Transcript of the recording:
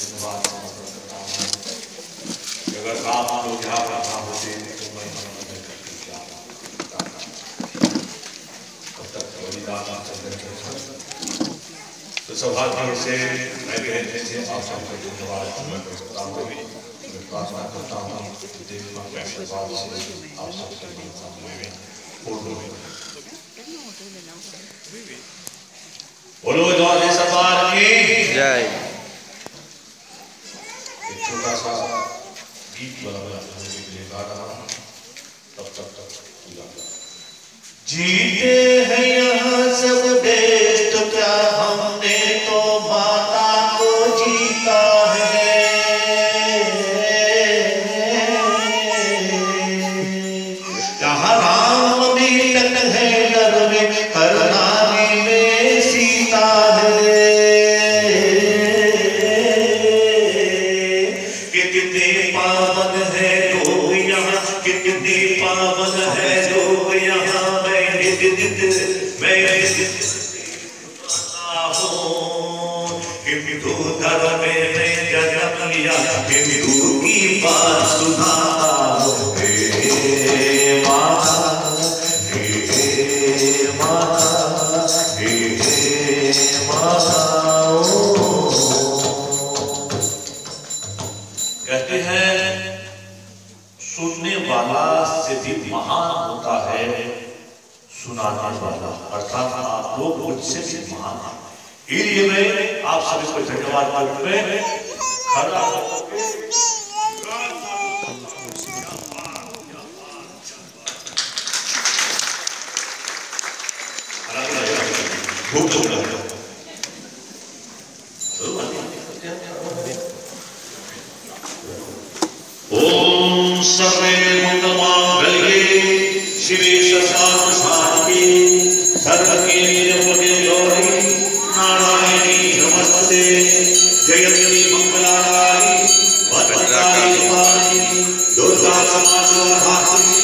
धन्यवाद समर्पित करता हूँ। अगर आप लोग यहाँ पर ना होते तो मैं तब तक बलिदान तो सौभाग्य से मैं भी रहने से आप सबको धन्यवाद समर्पित करता हूँ। मैं प्रार्थना करता हूँ देव मां के आशीर्वाद से आप सबके मनोकामनाएं में पूर्ण हों। बोलो द्वारे सवार की जय। एक छोटा सा गीत बना के लिए गा रहा हूँ, तब तक जीते हैं यहाँ सब देश तो क्या हमने तो माता को जीता है। जहाँ राम मिलन है नर में हर नारी में सीता है। कितने पावन है लोग यहाँ, कितने पावन है लोग यहाँ। हिंदू धर्म में जन्म लिया, हिंदू की बात सुना। हे माता, हे माता, हे माता। कहते हैं सुनने वाला से भी महान होता है सुनाने वाला, अर्थात आप लोग मुझसे भी महान हैं। इसलिए मैं आप सभी को धन्यवाद करते हुए खड़ा ओम सर्वे मंगलमांगल्ये शिवे सर्वार्थ साधिके सर्वके गौरी नारायणी नमस्ते। जयंती मंगलाकाली भद्रकाली दुर्गा समाजवादी